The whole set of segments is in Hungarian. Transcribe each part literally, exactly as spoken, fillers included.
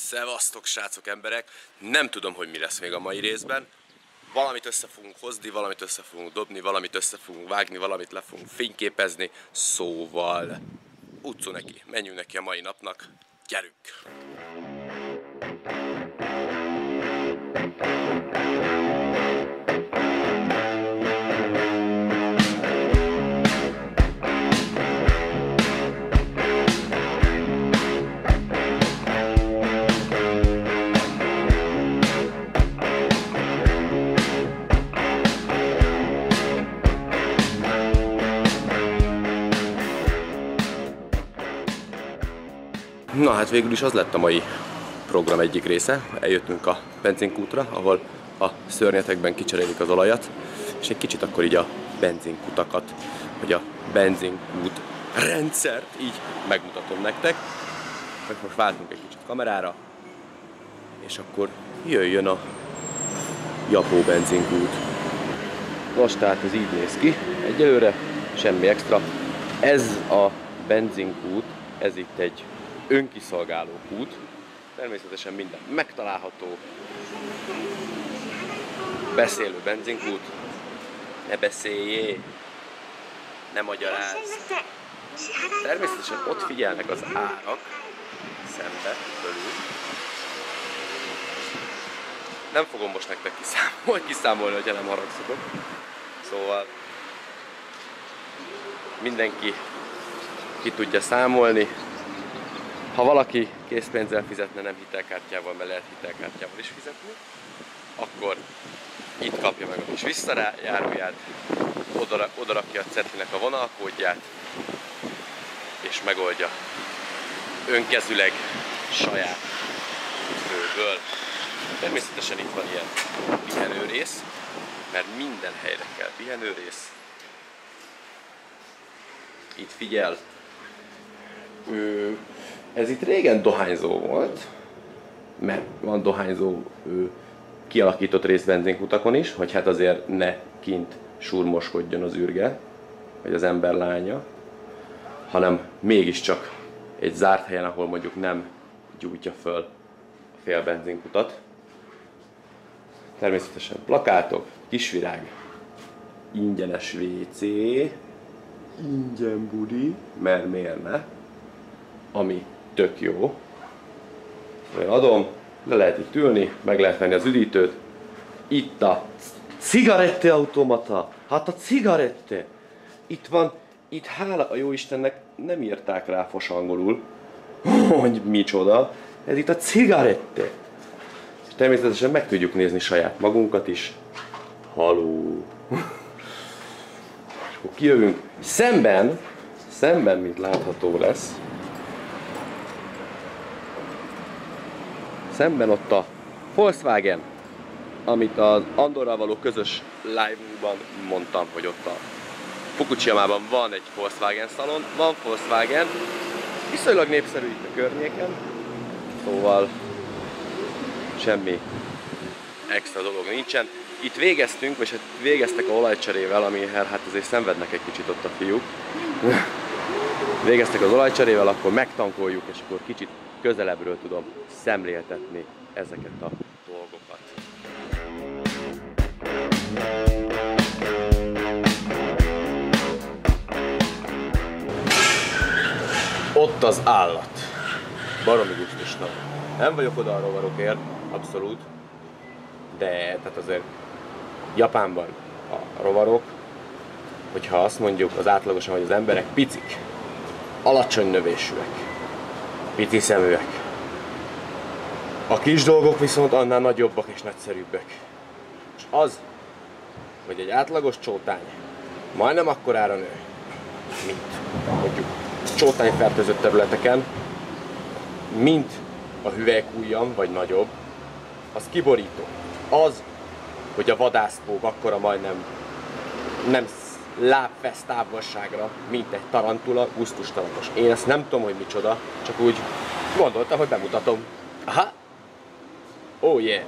Szevasztok, srácok, emberek! Nem tudom, hogy mi lesz még a mai részben. Valamit össze fogunk hozni, valamit össze fogunk dobni, valamit össze fogunk vágni, valamit le fogunk fényképezni. Szóval utcú neki, menjünk neki a mai napnak. Gyerünk! Na hát végül is az lett a mai program egyik része. Eljöttünk a benzinkútra, ahol a szörnyetekben kicserélik az olajat, és egy kicsit akkor így a benzinkutakat, vagy a benzinkút rendszert így megmutatom nektek. Most váltunk egy kicsit kamerára, és akkor jöjjön a Japó benzinkút. Most tehát ez így néz ki, egyelőre semmi extra. Ez a benzinkút, ez itt egy önkiszolgáló kút, természetesen minden megtalálható, beszélő benzinkút, ne beszéljél, ne magyarázz. Természetesen ott figyelnek az árak, szembe, fölül. Nem fogom most nektek kiszámolni, kiszámolni, hogyha nem haragszatok. Szóval mindenki ki tudja számolni. Ha valaki készpénzzel fizetne, nem hitelkártyával, mert lehet hitelkártyával is fizetni, akkor itt kapja meg a kis visszajáróját, oda, oda rakja a cetlinek a vonalkódját, és megoldja önkezüleg saját főből. Természetesen itt van ilyen pihenőrész, mert minden helyre kell pihenőrész. Itt figyel. Ő, ez itt régen dohányzó volt, mert van dohányzó ő, kialakított rész benzinkutakon is, hogy hát azért ne kint surmoskodjon az ürge, vagy az ember lánya, hanem mégiscsak egy zárt helyen, ahol mondjuk nem gyújtja föl a fél benzinkutat. Természetesen plakátok, kisvirág, ingyenes vé cé, ingyen budi, mert miért ne? Ami tök jó. Adom, le lehet itt ülni, meg lehet venni az üdítőt. Itt a cigaretteautomata. Hát a cigarette. Itt van, itt hála a jóistennek nem írták rá fos angolul, hogy micsoda. Ez itt a cigarette. És természetesen meg tudjuk nézni saját magunkat is. Haló. És akkor kijövünk. Szemben, szemben, mint látható lesz, szemben ott a Volkswagen, amit az Andorral való közös live-ban mondtam, hogy ott a Fukushima-ban van egy Volkswagen szalon, van Volkswagen, viszonylag népszerű itt a környéken, szóval semmi extra dolog nincsen. Itt végeztünk, vagy hát végeztek a olajcserével, ami hát azért szenvednek egy kicsit ott a fiúk. Végeztek az olajcserével, akkor megtankoljuk, és akkor kicsit közelebbről tudom szemléltetni ezeket a dolgokat. Ott az állat. Baromi gusztusnak. Nem vagyok oda a rovarokért, abszolút. De tehát azért Japánban a rovarok, hogyha azt mondjuk az átlagosan, hogy az emberek picik, alacsony növésűek, pici szeműek. A kis dolgok viszont annál nagyobbak és nagyszerűbbek. És az, hogy egy átlagos csótány majdnem akkorára nő, mint mondjuk csótányfertőzött területeken, mint a hüvelykujjam, vagy nagyobb, az kiborító. Az, hogy a vadászpók akkora majdnem nem lábfesz távolságra, mint egy tarantula, gusztustalanos. Én ezt nem tudom, hogy micsoda, csak úgy gondoltam, hogy bemutatom. Aha! Oh yeah!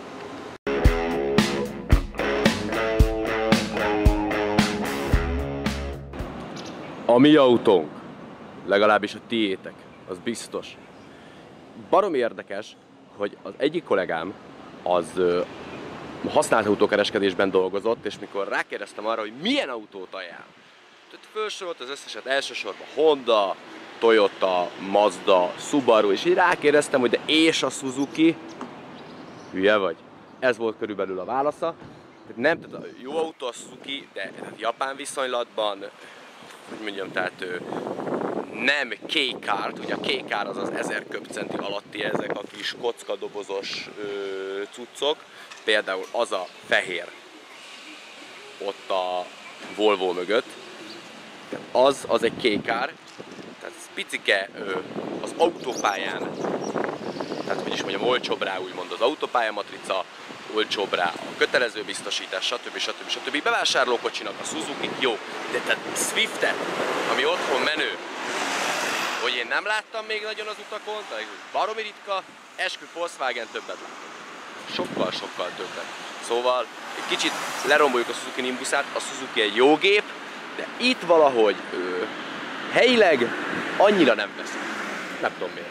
A mi autónk, legalábbis a tiétek, az biztos. Baromi érdekes, hogy az egyik kollégám az ö, használt autókereskedésben dolgozott, és mikor rákérdeztem arra, hogy milyen autót ajánl, tehát felsorolt az összeset, elsősorban Honda, Toyota, Mazda, Subaru, és így rákérdeztem, hogy de és a Suzuki? Hülye vagy? Ez volt körülbelül a válasza. Tehát nem, tehát a jó autó a Suzuki, de tehát japán viszonylatban, hogy mondjam, tehát nem K-kárt, ugye a K-kár az az ezer köbcenti alatti, ezek a kis kockadobozos ö, cuccok, például az a fehér ott a Volvo mögött, az, az egy K-kár, tehát ez picike ö, az autópályán, tehát hogy is mondjam, olcsóbb rá úgymond az autópálya matrica, olcsóbb rá a kötelező biztosítás, stb. stb. stb. Bevásárlókocsinak a Suzuki jó, de tehát Swiftet, ami otthon menő, hogy én nem láttam még nagyon az utakon, de baromi ritka, eskü Volkswagen többet látom. Sokkal-sokkal többet. Szóval egy kicsit leromboljuk a Suzuki Nimbusát, a Suzuki egy jó gép, de itt valahogy ö, helyileg annyira nem veszik. Nem tudom miért.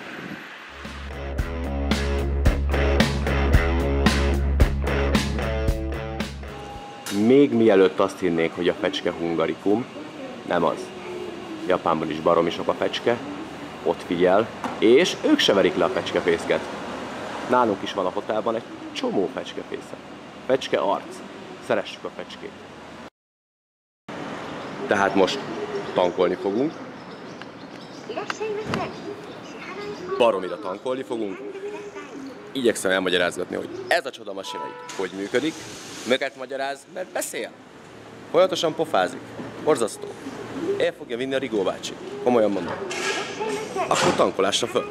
Még mielőtt azt hinnék, hogy a fecske hungarikum, nem az. Japánban is baromi sok a fecske, ott figyel, és ők se verik le a fecskefészket. Nálunk is van a hotelban egy csomó fecskefésze. Fecske arc. Szeressük a fecskét. Tehát most tankolni fogunk. Baromira tankolni fogunk. Igyekszem elmagyarázgatni, hogy ez a csoda masina hogy működik. Mögött magyaráz, mert beszél. Folyamatosan pofázik. Borzasztó. El fogja vinni a Rigó bácsi. Komolyan mondom. Akkor tankolásra föl.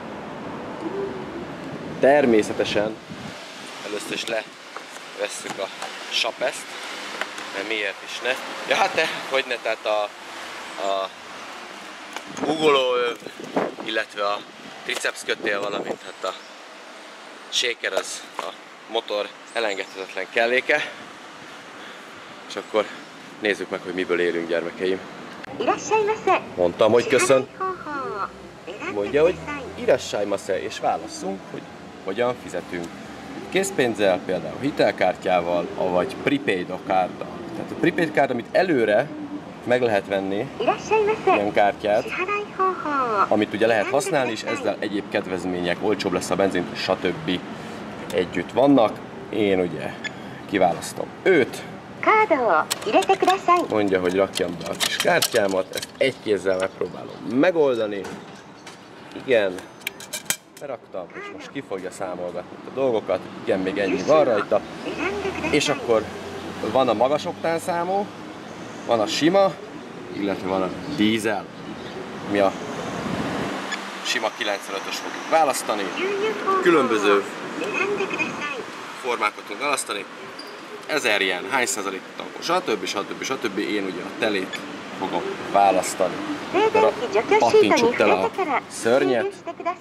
Természetesen először is levesszük a sapeszt, mert miért is ne. Ja hát te, hogy ne, tehát a, a ugolóöv, illetve a triceps kötél, valamint hát a shaker, az a motor elengedhetetlen kelléke. És akkor nézzük meg, hogy miből élünk, gyermekeim. Mondtam, hogy köszön. Mondja, hogy irassajmase, és válasszunk, hogy hogyan fizetünk. Készpénzzel, például hitelkártyával, vagy prepaid kártya. Tehát a prepaid kártya, amit előre meg lehet venni, ilyen kártyát, amit ugye lehet használni, és ezzel egyéb kedvezmények, olcsóbb lesz a benzin, stb. Együtt vannak. Én ugye kiválasztom őt. Mondja, hogy rakjam be a kis kártyámat, ezt egy kézzel megpróbálom megoldani. Igen, beraktam, és most ki fogja számolgatni a dolgokat. Igen, még ennyi van rajta. És akkor van a magas oktánszámú, van a sima, illetve van a dízel. Mi a sima kilencvenötös fogjuk választani. Különböző formákat tudunk választani. ezer ilyen, hány százalék tankos, stb. stb. stb. Én ugye a telét fogom választani. Pattintsuk tele a szörnyet.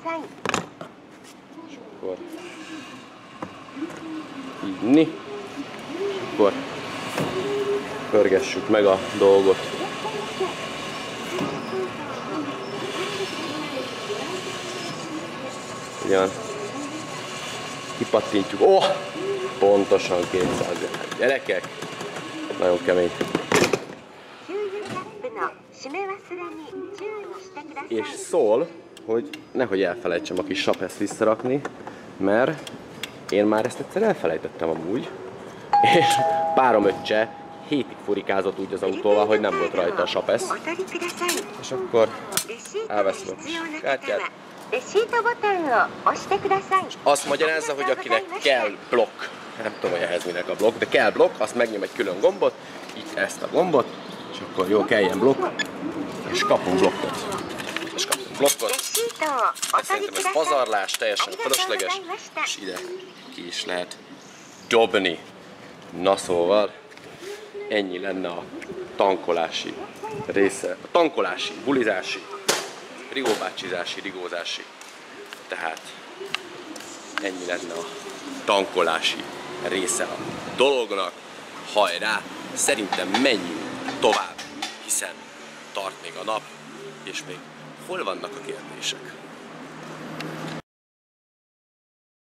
És akkor így, és akkor pörgessük meg a dolgot. Ugyan kipattintjuk. Oh! Pontosan kétszáz. Gyerekek, nagyon kemény. És szól, hogy nehogy elfelejtsem a kis sapeszt visszarakni, mert én már ezt egyszer elfelejtettem amúgy, és párom öccse hétig furikázott úgy az autóval, hogy nem volt rajta a sapesz. És akkor elveszem a kis kártyát. És azt magyarázza, hogy akinek kell blokk, nem tudom, hogy ehhez minek a blokk, de kell blokk, azt megnyom egy külön gombot, így ezt a gombot, és akkor jó, kelljen blokk, és kapunk blokkot. És kapunk blokkot. Ezt szerintem ez pazarlás, teljesen fölösleges, és ide ki is lehet dobni. Na szóval, ennyi lenne a tankolási része, a tankolási, bulizási, rigóbácsizási, rigózási. Tehát ennyi lenne a tankolási része a dolognak. Hajrá! Szerintem menjünk tovább, hiszen tart még a nap, és még hol vannak a kérdések?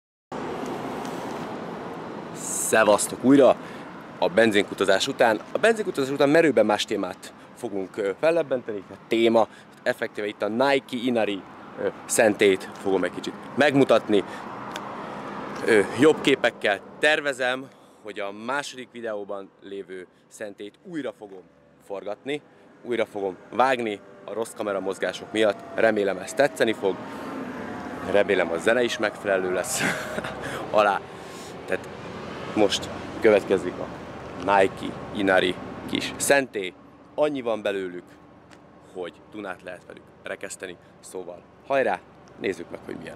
Szevasztok újra a benzinkutazás után. A benzinkutazás után merőben más témát fogunk fellebbenteni. A téma, effektíve itt a Nike Inari szentét fogom egy kicsit megmutatni. Jobb képekkel tervezem, hogy a második videóban lévő szentét újra fogom forgatni, újra fogom vágni a rossz kamera mozgások miatt. Remélem ez tetszeni fog, remélem a zene is megfelelő lesz alá. Tehát most következik a Nike Inari kis szentély. Annyi van belőlük, hogy Dunát lehet velük rekeszteni. Szóval hajrá, nézzük meg, hogy milyen.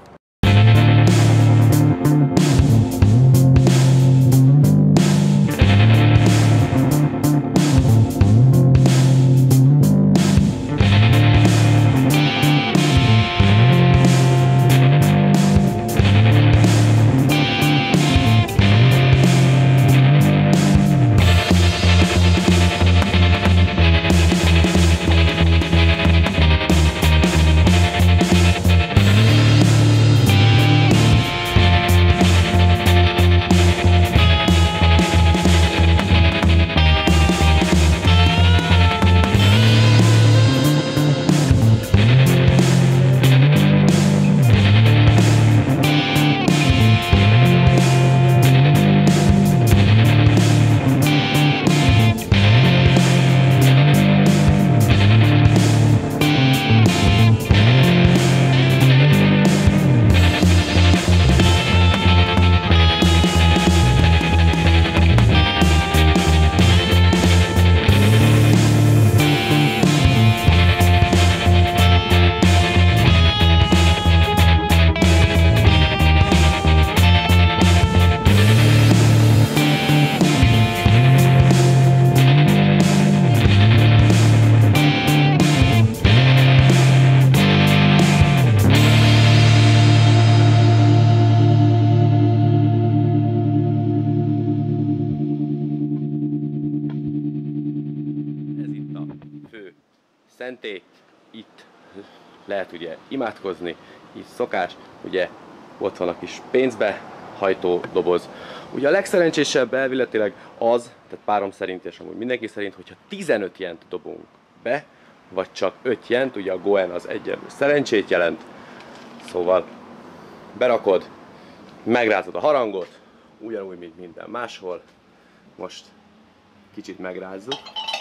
Szentély, itt lehet ugye imádkozni, így szokás, ugye ott van a kis pénzbe hajtó doboz. Ugye a legszerencsésebb elvéletileg az, tehát párom szerint és amúgy mindenki szerint, hogyha tizenöt jent dobunk be, vagy csak öt jent, ugye a Goen az egyenlő szerencsét jelent. Szóval berakod, megrázod a harangot, ugyanúgy, mint minden máshol. Most kicsit megrázzuk.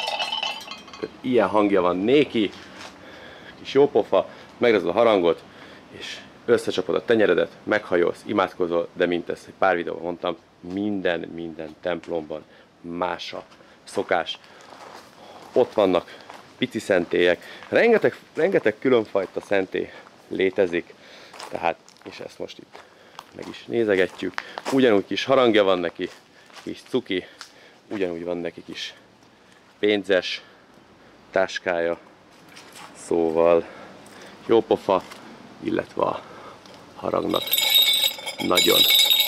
Ilyen hangja van néki, kis jópofa, megrázod a harangot, és összecsapod a tenyeredet, meghajolsz, imádkozol, de mint ezt egy pár videóban mondtam, minden, minden templomban más a szokás. Ott vannak pici szentélyek, rengeteg, rengeteg különfajta szentély létezik, tehát, és ezt most itt meg is nézegetjük. Ugyanúgy kis harangja van neki, kis cuki, ugyanúgy van neki kis pénzes táskája, szóval jópofa, illetve a harangnak nagyon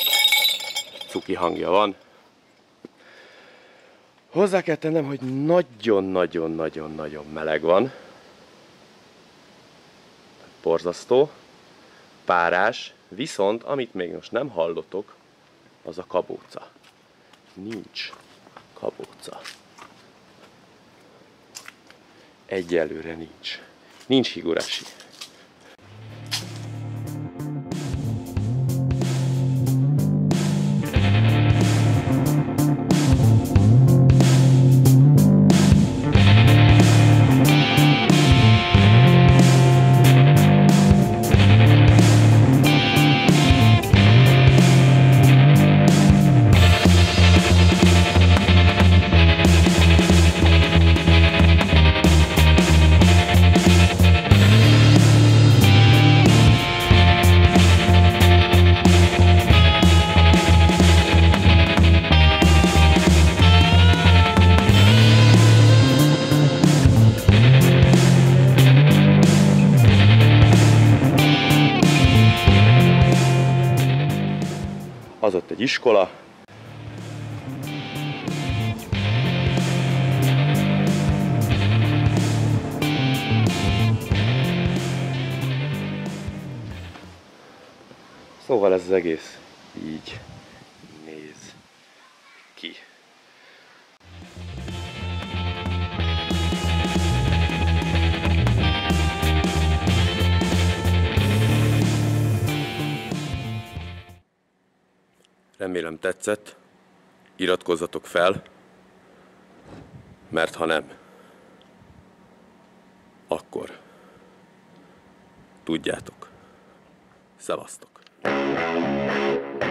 cuki hangja van. Hozzá kell tennem, hogy nagyon-nagyon-nagyon-nagyon meleg van. Borzasztó, párás, viszont amit még most nem hallotok, az a kabóca. Nincs kabóca. Egyelőre nincs. Nincs higurashi. Az ott egy iskola. Szóval ez az egész így néz Remélem tetszett. Iratkozzatok fel, mert ha nem, akkor tudjátok. Szevasztok!